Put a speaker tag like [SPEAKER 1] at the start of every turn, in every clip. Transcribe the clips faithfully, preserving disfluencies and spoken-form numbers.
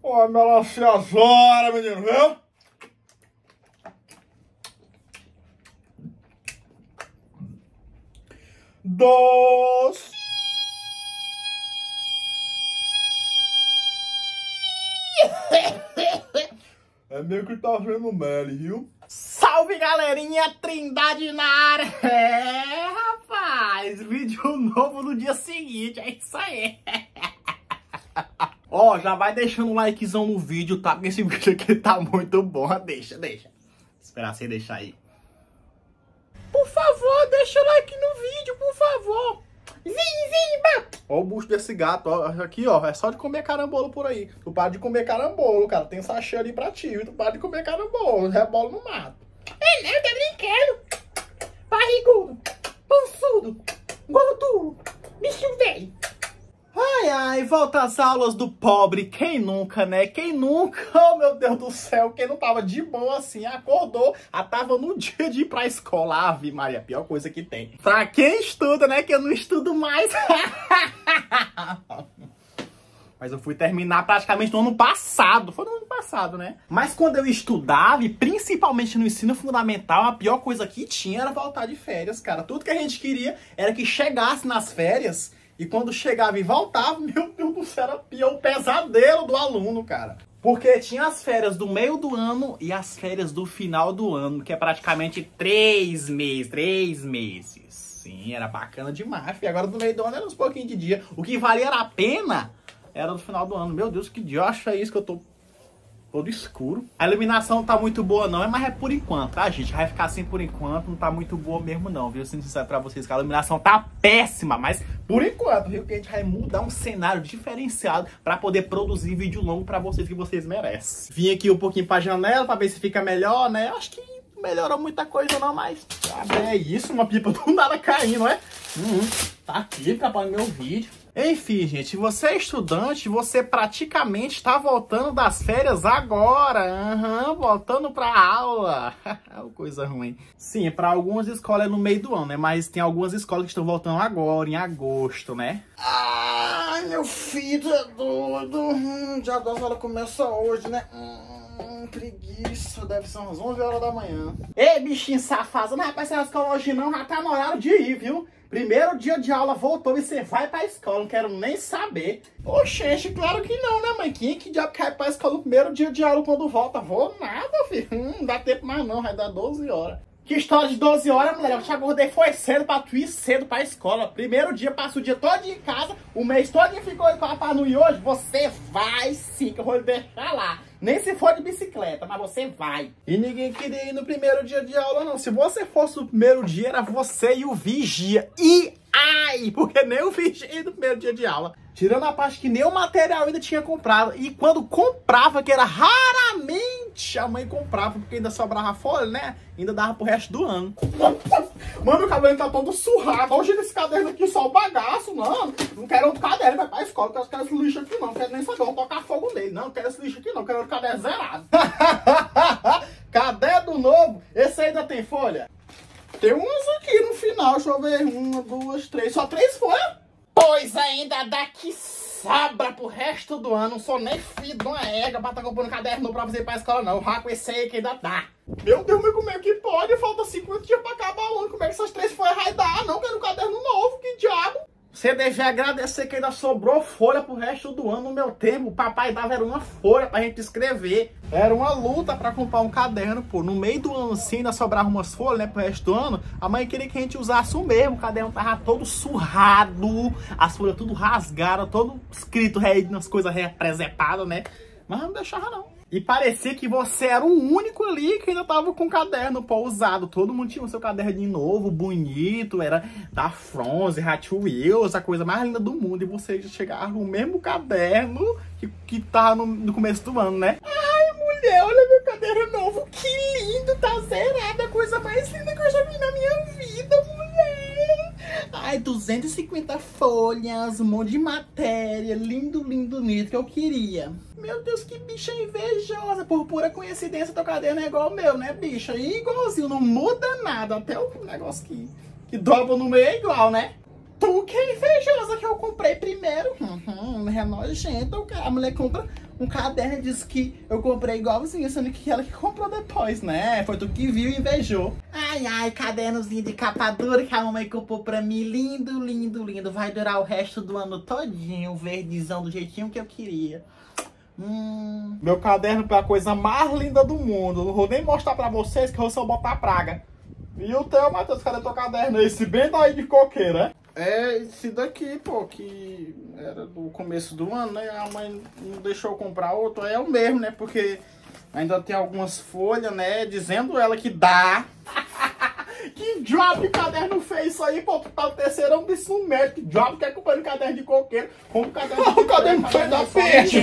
[SPEAKER 1] Ó, melancia as horas, menino, viu? Doce. É meio que tá vendo mel, viu?
[SPEAKER 2] Salve, galerinha, Trindade na área! É, rapaz, vídeo novo no dia seguinte, é isso aí. Ó, já vai deixando um likezão no vídeo, tá? Porque esse vídeo aqui tá muito bom. Deixa, deixa. Esperar você deixar aí. Por favor, deixa o like no vídeo, por favor. Vim, vim, ó o bucho desse gato, ó. Aqui, ó. É só de comer carambolo por aí. Tu para de comer carambolo, cara. Tem sachê ali pra ti. Tu para de comer carambolo. Rebola no mato. É, não, tá brincando. Barrigudo, pançudo, gordudo, bicho velho. Ai, ai, volta às aulas do pobre. Quem nunca, né? Quem nunca? Oh, meu Deus do céu. Quem não tava de boa assim, acordou, a tava no dia de ir pra escola. Ave Maria, a pior coisa que tem. Pra quem estuda, né? Que eu não estudo mais. Mas eu fui terminar praticamente no ano passado. Foi no ano passado, né? Mas quando eu estudava, e principalmente no ensino fundamental, a pior coisa que tinha era voltar de férias, cara. Tudo que a gente queria era que chegasse nas férias. E quando chegava e voltava, meu Deus do céu, era pior, o pesadelo do aluno, cara. Porque tinha as férias do meio do ano e as férias do final do ano, que é praticamente três meses, três meses. Sim, era bacana demais. E agora do meio do ano era uns pouquinhos de dia. O que valia a pena era do final do ano. Meu Deus, que diocha é isso que eu tô todo escuro. A iluminação não tá muito boa não, mas é por enquanto, tá, gente? Vai ficar assim por enquanto, não tá muito boa mesmo não, viu? Sendo sincero pra vocês que a iluminação tá péssima, mas por enquanto, viu? Que a gente vai mudar um cenário diferenciado pra poder produzir vídeo longo pra vocês que vocês merecem. Vim aqui um pouquinho pra janela pra ver se fica melhor, né? Acho que melhorou muita coisa não, mas... Ah, é isso, uma pipa do nada caindo, né? Uhum. Tá aqui, acabando meu vídeo. Enfim, gente, você é estudante, você praticamente está voltando das férias agora. Aham, uhum, voltando pra aula. Coisa ruim. Sim, para algumas escolas é no meio do ano, né? Mas tem algumas escolas que estão voltando agora, em agosto, né? Ai, meu filho é doido. Hum, já das horas começa hoje, né? Hum, preguiça. Deve ser umas onze horas da manhã. Ei, bichinho safado. Não vai pra essa escola hoje não, já tá no horário de ir, viu? Primeiro dia de aula voltou e você vai pra escola, não quero nem saber. Oxente, claro que não, né, mãe? Quem que diabo cai pra escola no primeiro dia de aula quando volta? Vou nada, filho. Hum, não dá tempo mais não, vai dar doze horas. Que história de doze horas, mulher? Eu te acordei, foi cedo pra tu ir cedo pra escola. Primeiro dia, passa o dia todo em casa, o mês todo ficou com a Papai Noel hoje. Você vai sim, que eu vou lhe deixar lá. Nem se for de bicicleta, mas você vai. E ninguém queria ir no primeiro dia de aula, não. Se você fosse no primeiro dia, era você e o vigia. E ai, porque nem o vigia ia no primeiro dia de aula. Tirando a parte que nem o material ainda tinha comprado. E quando comprava, que era raramente a mãe comprava, porque ainda sobrava folha, né? Ainda dava pro resto do ano. Mano, o cabelo tá todo surrado. Hoje esse caderno aqui só o bagaço, mano. Não quero outro caderno, vai pra escola. Não quero esse lixo aqui não. Não quero nem saber, vou tocar fogo nele. Não, não quero esse lixo aqui não. Quero outro caderno zerado. Caderno novo. Esse ainda tem folha? Tem umas aqui no final. Deixa eu ver. Uma, duas, três. Só três folhas? Pois ainda dá que sobra pro resto do ano. Não sou nem filho de uma égua pra estar comprando caderno novo pra você ir pra escola, não. Raco esse aí que ainda dá. Meu Deus, mas como é que pode? Falta cinquenta dias pra acabar o ano. Como é que essas três folhas vai dar? Não quero um caderno novo, que diabo? Você deve agradecer que ainda sobrou folha pro resto do ano. No meu tempo, o papai dava era uma folha pra gente escrever. Era uma luta pra comprar um caderno, pô. No meio do ano, assim, ainda sobrava umas folhas, né, pro resto do ano. A mãe queria que a gente usasse o mesmo. O caderno tava todo surrado, as folhas tudo rasgadas, todo escrito nas coisas represepadas, né? Mas não deixava, não. E parecia que você era o único ali que ainda tava com o caderno, pô, usado. Todo mundo tinha o seu caderninho novo, bonito, era da Fronze, Hot Wheels, a coisa mais linda do mundo. E você já chegava no mesmo caderno que, que tava no, no começo do ano, né? Ai, mulher, olha meu caderno novo, que lindo, tá zerado, a coisa mais linda que eu já vi na minha vida, mulher. Ai, duzentas e cinquenta folhas, um monte de matéria, lindo, lindo, lindo, que eu queria. Meu Deus, que bicha invejosa. Por pura coincidência, teu caderno é igual ao meu, né, bicha? E igualzinho, não muda nada. Até o negócio que, que dobra no meio é igual, né? Tu que é invejosa que eu comprei primeiro. Uhum, é nojento. A mulher compra um caderno disse que eu comprei igualzinho, sendo que ela que comprou depois, né? Foi tu que viu e invejou. Ai, ai, cadernozinho de capa dura que a mamãe comprou pra mim. Lindo, lindo, lindo. Vai durar o resto do ano todinho, verdezão do jeitinho que eu queria. Hum. Meu caderno é a coisa mais linda do mundo. Não vou nem mostrar pra vocês que eu vou só botar praga. E o teu, Matheus, cadê teu caderno? Esse bem daí de coqueira, é? É esse daqui, pô, que era do começo do ano, né? A mãe não deixou eu comprar outro. É o mesmo, né? Porque ainda tem algumas folhas, né? Dizendo ela que dá. Que job o caderno fez isso aí, pô? Tu tá no terceirão do ensino médio. Que job que é comprando caderno de coqueiro? Como o caderno de o caderno feio da peixe.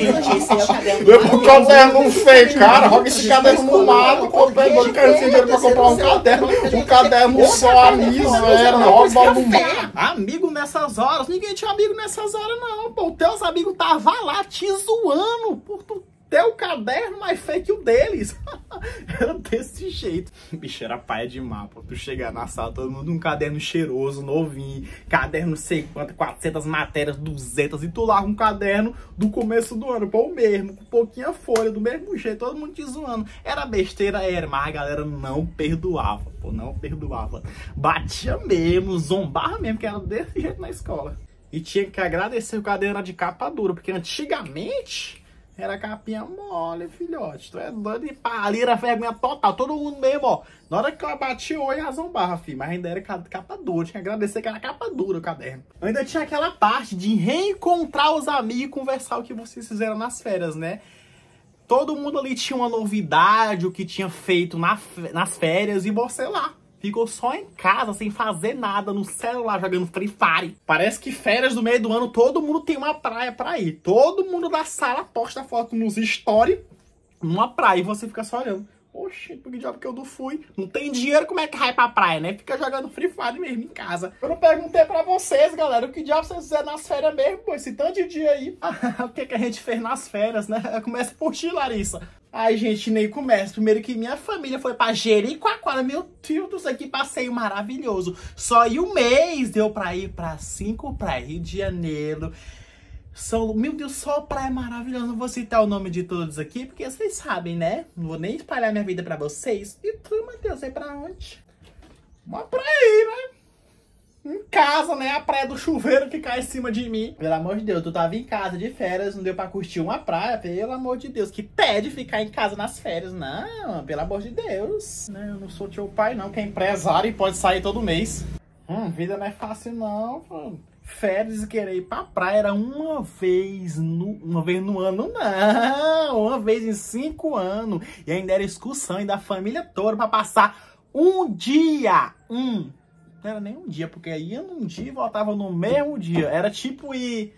[SPEAKER 2] O caderno feio, cara. Joga esse caderno no mato. Pô, pegou, quero esse dinheiro pra comprar um caderno. Um caderno só, a miséria. Rouba no mato. Amigo nessas horas? Ninguém tinha amigo nessas horas, não, pô. Os teus amigos estavam lá te zoando por tu. Teu caderno mais feio que o deles. Era desse jeito. Bicho, era paia de mapa. Tu chegar na sala, todo mundo um caderno cheiroso, novinho. Caderno não sei quanto, quatrocentas matérias, duzentas. E tu lá um caderno do começo do ano. Pô, o mesmo, com pouquinha folha, do mesmo jeito. Todo mundo te zoando. Era besteira, era. Mas a galera não perdoava. Pô, não perdoava. Batia mesmo, zombava mesmo, que era desse jeito na escola. E tinha que agradecer o caderno de capa dura. Porque antigamente... era capinha mole, filhote. Tu é doido de pá. Ali era vergonha total. Todo mundo mesmo, ó. Na hora que eu bati o olho, a zombarra, filho. Mas ainda era capa dura. Tinha que agradecer que era capa dura o caderno. Eu ainda tinha aquela parte de reencontrar os amigos e conversar o que vocês fizeram nas férias, né? Todo mundo ali tinha uma novidade, o que tinha feito na, nas férias. E você lá. Ficou só em casa, sem fazer nada, no celular, jogando Free Fire. Parece que férias do meio do ano, todo mundo tem uma praia pra ir. Todo mundo da sala posta foto nos stories, numa praia, e você fica só olhando. Oxi, que diabo que eu não fui? Não tem dinheiro, como é que vai pra praia, né? Fica jogando Free Fire mesmo em casa. Eu não perguntei pra vocês, galera, o que diabo vocês fizeram nas férias mesmo, pô, esse tanto de dia aí. O que que a gente fez nas férias, né? Começa por ti, Larissa. Ai, gente, nem começa. Primeiro que minha família foi pra Jericoacoara. Meu Deus do céu, que passeio maravilhoso. Só em um mês deu pra ir pra cinco praias. Rio de Janeiro. São, meu Deus, só praia maravilhosa. Não vou citar o nome de todos aqui, porque vocês sabem, né? Não vou nem espalhar minha vida pra vocês. E tu, Matheus, vai pra onde? Uma praia aí, né? Em casa, né? A praia do chuveiro que cai em cima de mim. Pelo amor de Deus, tu tava em casa de férias, não deu pra curtir uma praia. Pelo amor de Deus, que pede ficar em casa nas férias. Não, pelo amor de Deus. Não, eu não sou teu pai, não, que é empresário e pode sair todo mês. Hum, vida não é fácil, não, mano. Férias e querer ir pra praia era uma vez no, uma vez no ano, não. Uma vez em cinco anos. E ainda era excursão, e da família toda pra passar um dia. Um. Não era nem um dia, porque ia num dia e voltava no mesmo dia. Era tipo ir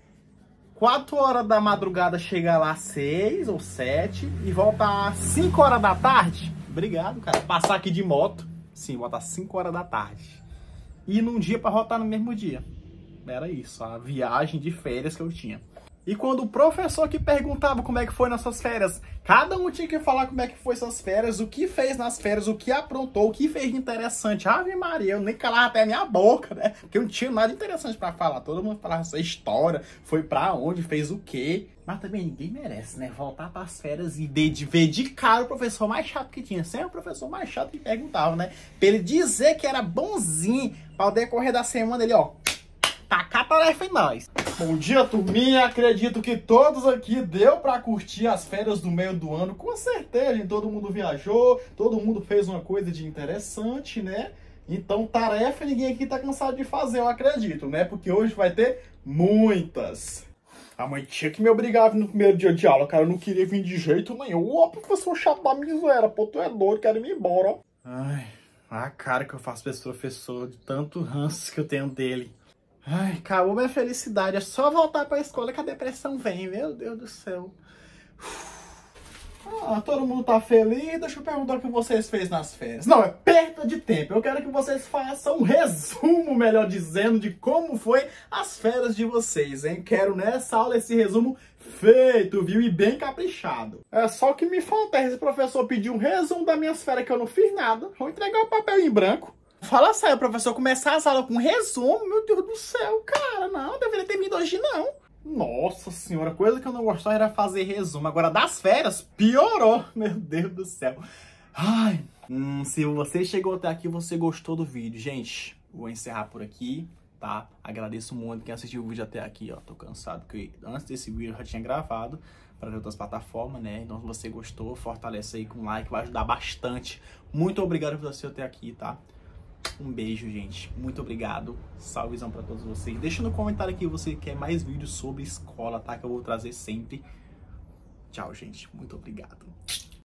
[SPEAKER 2] quatro horas da madrugada, chegar lá às seis ou sete e voltar às cinco horas da tarde. Obrigado, cara. Passar aqui de moto. Sim, voltar às cinco horas da tarde. E num dia pra voltar no mesmo dia. Era isso, a viagem de férias que eu tinha. E quando o professor que perguntava como é que foi nas suas férias, cada um tinha que falar como é que foi suas férias, o que fez nas férias, o que aprontou, o que fez de interessante. Ave Maria, eu nem calava até a minha boca, né? Porque eu não tinha nada de interessante pra falar. Todo mundo falava sua história, foi pra onde, fez o quê. Mas também ninguém merece, né? Voltar pras férias e ver de, ver de cara o professor mais chato que tinha. Sempre o professor mais chato que perguntava, né? Pra ele dizer que era bonzinho, ao decorrer da semana ele, ó... tacar a tarefa em nós.
[SPEAKER 1] Bom dia, turminha. Acredito que todos aqui deu pra curtir as férias do meio do ano. Com certeza, gente. Todo mundo viajou, todo mundo fez uma coisa de interessante, né? Então, tarefa ninguém aqui tá cansado de fazer, eu acredito, né? Porque hoje vai ter muitas. A mãe tinha que me obrigar no primeiro dia de aula, cara. Eu não queria vir de jeito nenhum. Ô, professor chato da miséria. Pô, tu é doido, quero ir embora, ó.
[SPEAKER 2] Ai, a cara que eu faço pra esse professor, de tanto ranço que eu tenho dele. Ai, acabou minha felicidade. É só voltar pra escola que a depressão vem. Meu Deus do céu.
[SPEAKER 1] Ah, todo mundo tá feliz. Deixa eu perguntar o que vocês fez nas férias. Não, é perda de tempo. Eu quero que vocês façam um resumo, melhor dizendo, de como foi as férias de vocês, hein? Quero nessa aula esse resumo feito, viu? E bem caprichado. É só que me falta. Esse professor pediu um resumo das minhas férias que eu não fiz nada. Vou entregar o papel em branco.
[SPEAKER 2] Fala sério, professor, começar as aulas com resumo, meu Deus do céu, cara, não, deveria ter vindo hoje não. Nossa senhora, coisa que eu não gostava era fazer resumo. Agora, das férias, piorou. Meu Deus do céu. Ai, hum, se você chegou até aqui, você gostou do vídeo. Gente, vou encerrar por aqui, tá? Agradeço muito quem assistiu o vídeo até aqui, ó. Tô cansado, porque antes desse vídeo eu já tinha gravado para outras plataformas, né? Então, se você gostou, fortalece aí com like, vai ajudar bastante. Muito obrigado por assistir até aqui, tá? Um beijo, gente. Muito obrigado. Salvezão pra todos vocês. Deixa no comentário aqui se você quer mais vídeos sobre escola, tá? Que eu vou trazer sempre. Tchau, gente. Muito obrigado.